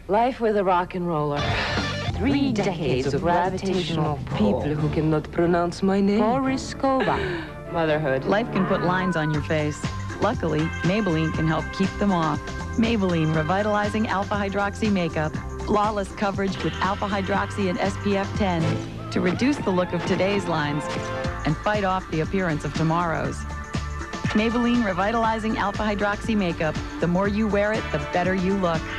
Life with a rock and roller. 3 decades of gravitational pull. People who cannot pronounce my name. Porizkova. Motherhood. Life can put lines on your face. Luckily, Maybelline can help keep them off. Maybelline Revitalizing Alpha Hydroxy Makeup. Flawless coverage with Alpha Hydroxy and SPF 10 to reduce the look of today's lines and fight off the appearance of tomorrow's. Maybelline Revitalizing Alpha Hydroxy Makeup. The more you wear it, the better you look.